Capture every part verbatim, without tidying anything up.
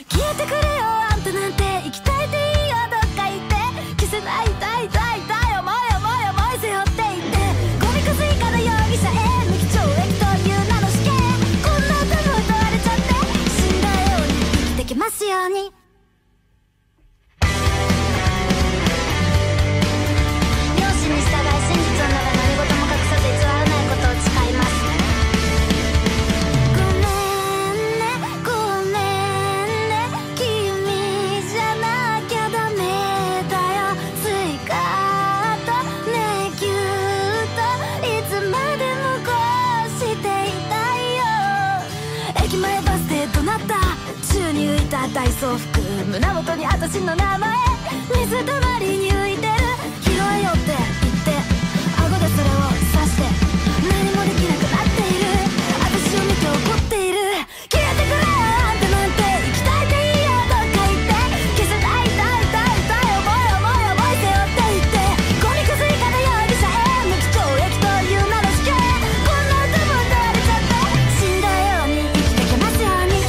消えてくれよあんたなんて、生きたいでいいよどっか行って、消せない痛い痛い痛い思い思い思い背負っていって、ゴミくず以下の容疑者へ無期懲役という名の死刑、こんな歌も歌われちゃって、死んだように生きてきますように。良心に従い真実をなら何事も隠さず偽らないことを誓います。ごめんねごめんね、君じゃなきゃダメだよ、スイカとねぎゅーといつまでもこうしていたいよ。駅前バスで怒鳴った宙に浮いた体操服、胸元に私の名前水たまりに浮いてる、拾えよって言って顎でそれを刺して何もできなくなっている、私を見て怒っている、消えてくれよあんたなんて、生きたいでいいよどっか行って、消せない痛い痛い痛い思い思い思い背負っていって、ゴミくず以下の容疑者へ無期懲役という名の死刑、こんな歌も歌われちゃって、死んだように生きてきますように。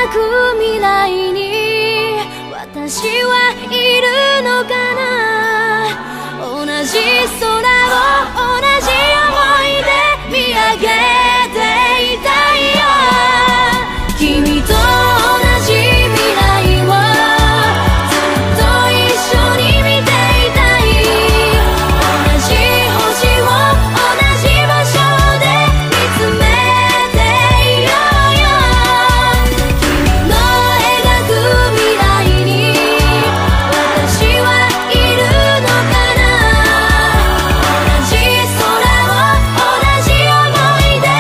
く未来に私はいるのかな。同じ空を同じ想いで見上げていたいよ。君と同じ未来をずっと一緒に見ていたい。同じ星を同じ場所で見つめていようよ。君の描く未来に私はいるのかな。同じ空を同じ想いで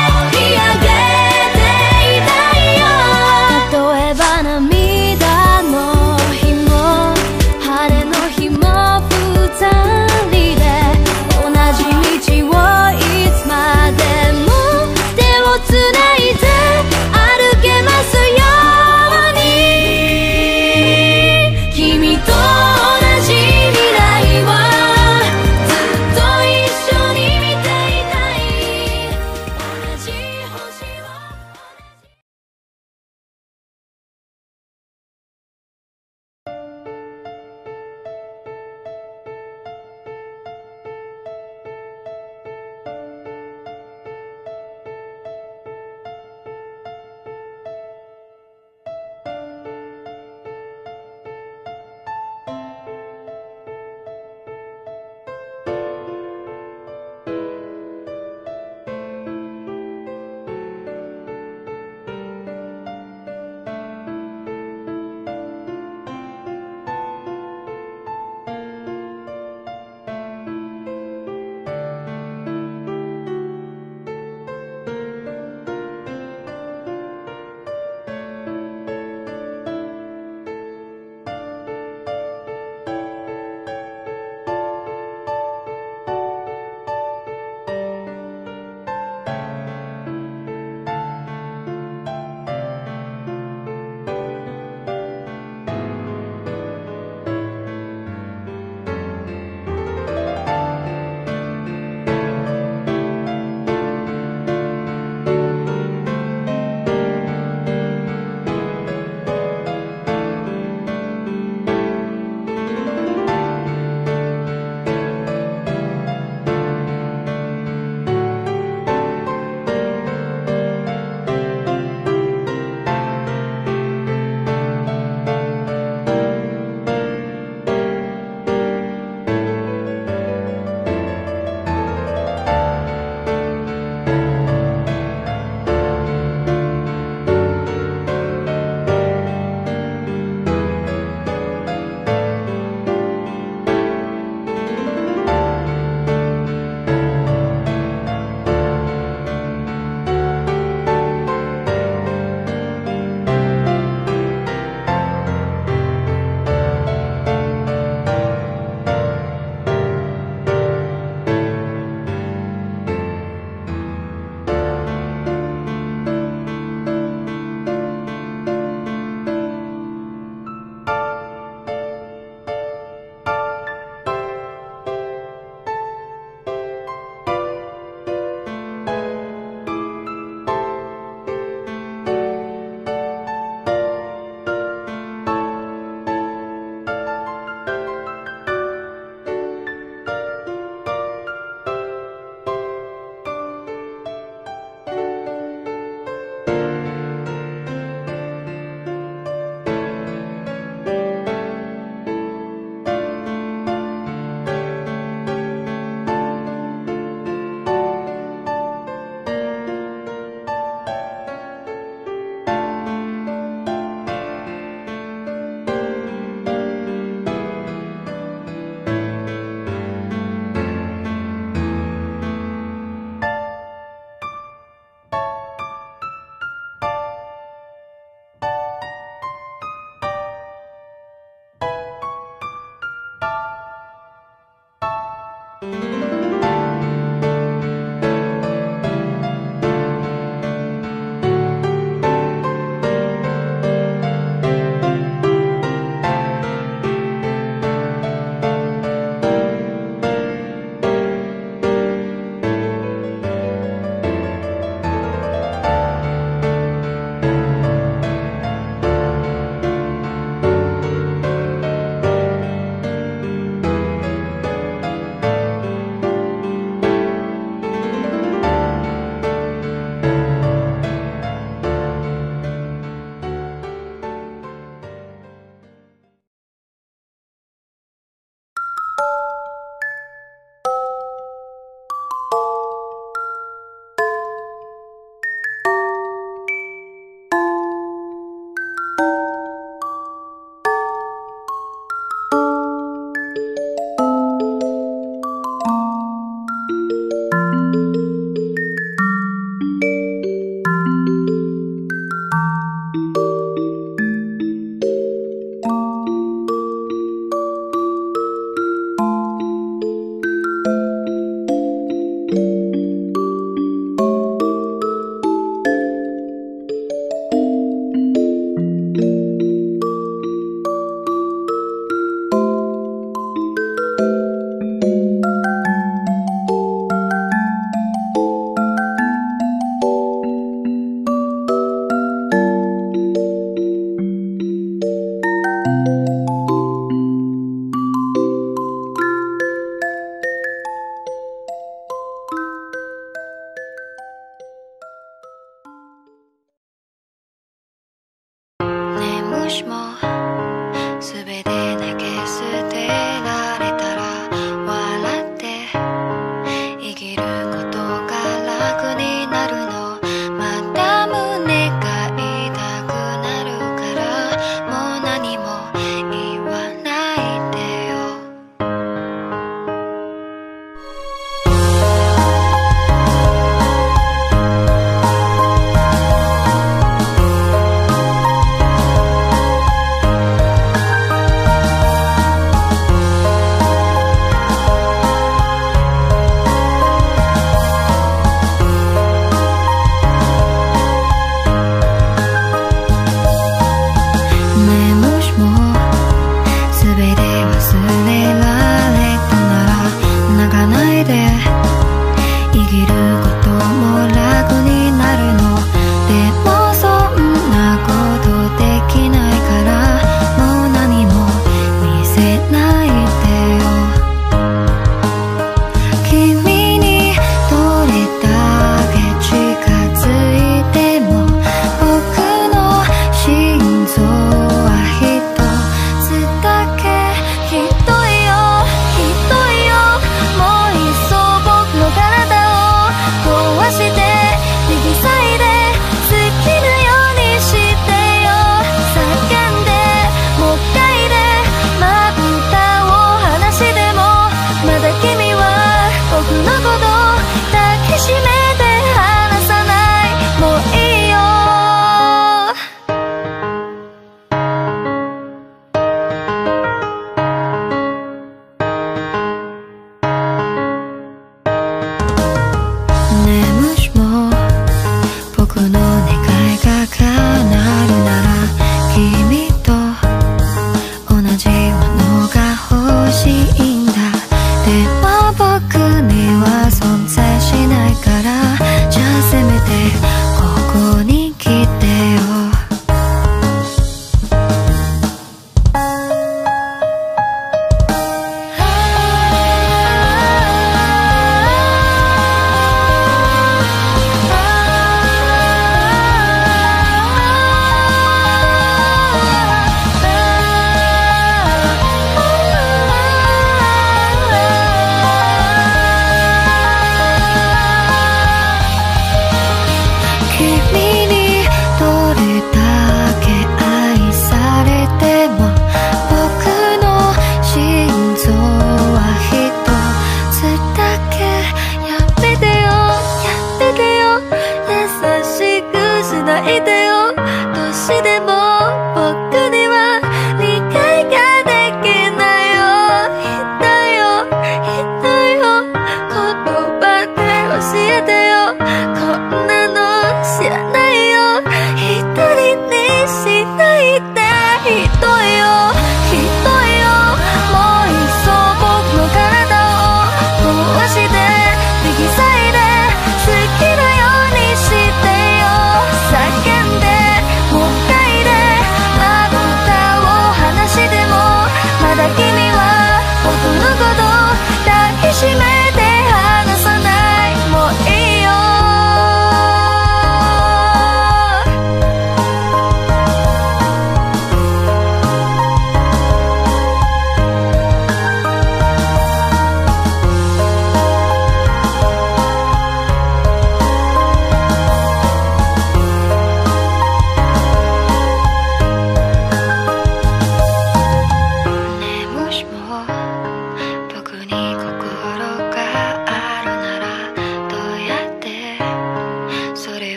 もしも